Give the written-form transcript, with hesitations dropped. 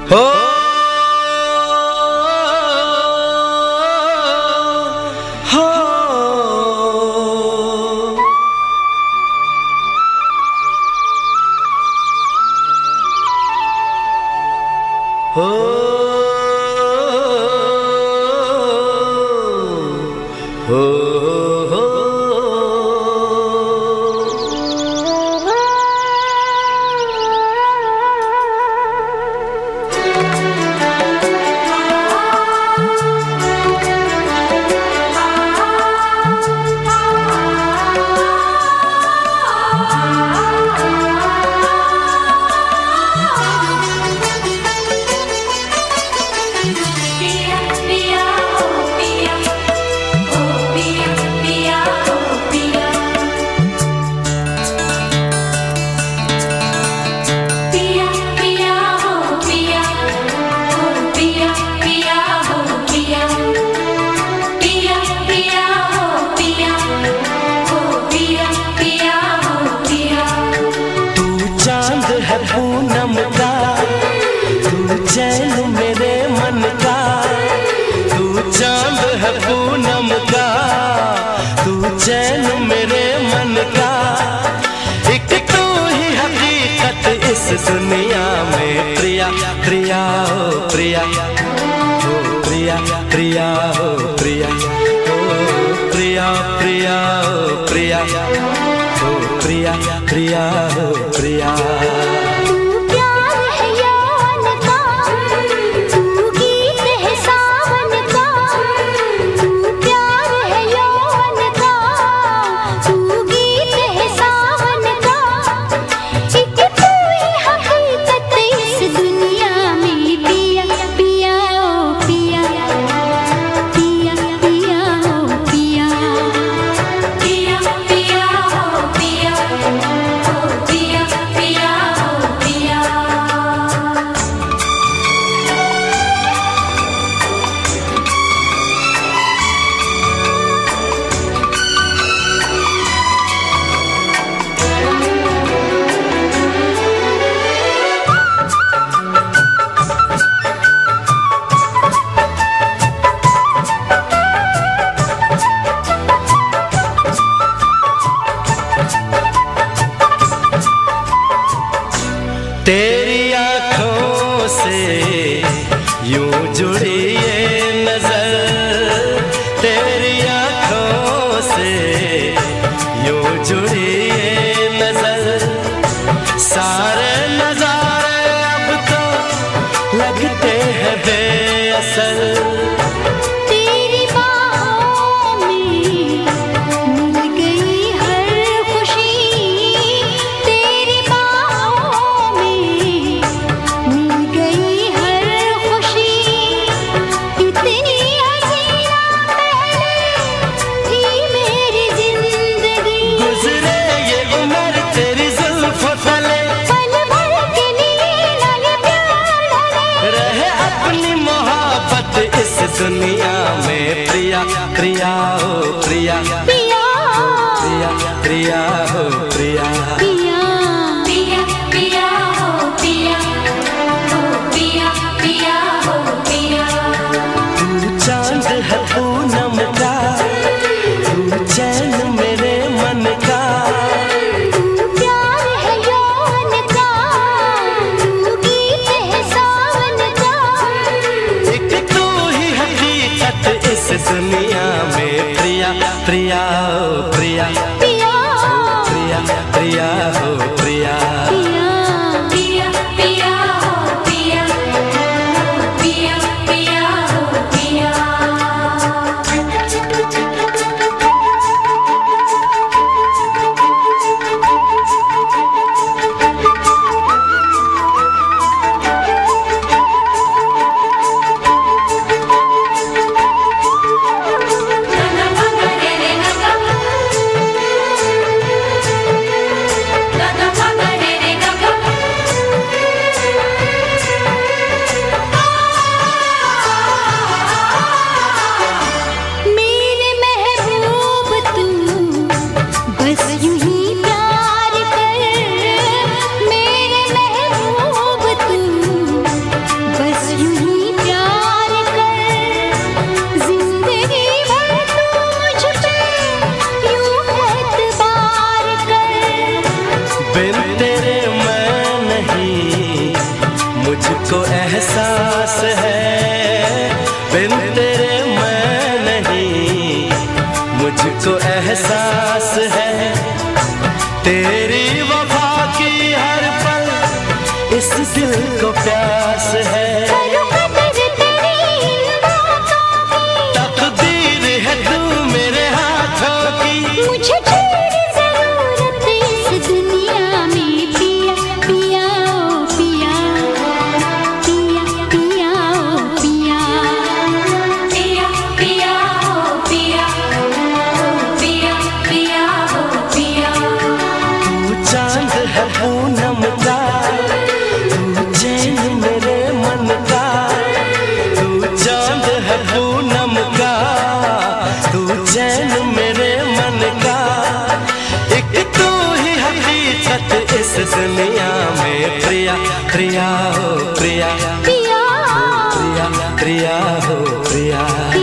हो पूनम का तू चैन मेरे मन का, तू चांद है पूनम का, तू चैन मेरे मन का, एक तू ही हकीकत इस दुनिया में। प्रिया प्रिया हो प्रिया, हो प्रिया प्रिया हो प्रिया, हो प्रिया प्रिया हो प्रिया, हो प्रिया प्रिया हो प्रिया। तेरी आँखों से यूं जुड़ी ये नजर, तेरी आँखों से यूं जुड़ी ये नजर, सारे नजारे अब तो लगते हैं बेअसर। दुनिया में प्रिया प्रिया हो प्रिया, प्रिया प्रिया प्रिया हो प्रिया, प्रिया प्रिया प्रिया हो प्रिया, हो प्रिया प्रिया हो प्रिया। तू चांद है पूनम का, तू चैन मेरे मन का, तू प्यार है यौवन का, तू गीत है सावन का, एक तू ही हकीकत इस दुनिया में। प्रिया प्रिया हो प्रिया, प्रिया प्रिया प्रिया हो प्रिया, प्रिया प्रिया हो प्रिया, प्रिया प्रिया हो प्रिया। Nana मुझको एहसास है बिन तेरे मैं नहीं, मुझको एहसास है तेरी वफा की हर पल इस दिल को प्यास है। तकदीर है तू मेरे हाथों की, मुझे तेरी जरूरत इस दुनिया में पिया पिया ओ पिया पिया पिया ओ पिया पिया पिया ओ पिया पिया पिया ओ पिया। तू चांद है पूनम का, तू चैन मेरे मन का, तू चांद है पूनम का, तू चैन मेरे मन का, एक तू ही हकीकत इस दुनिया में प्रिया प्रिया हो प्रिया पिया प्रिया प्रिया हो प्रिया।